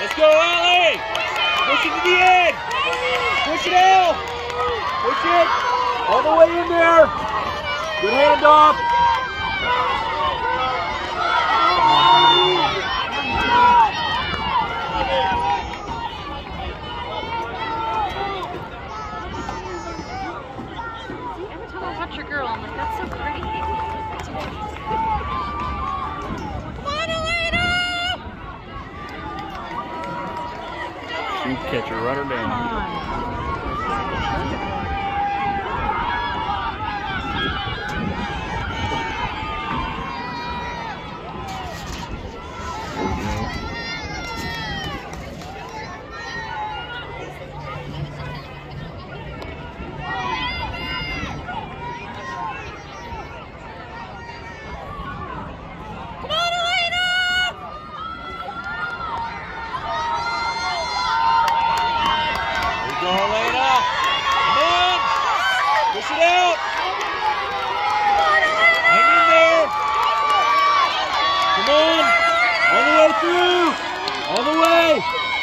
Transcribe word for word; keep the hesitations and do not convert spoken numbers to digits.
Let's go, Allie! Push it to the end! Push it out! Push it! All the way in there! Good handoff! Every time I watch your girl, I'm like, that's so pretty. Shoot catcher, run her down. Go, Elena! Come on! Push it out! Hang in there! Come on! All the way through! All the way!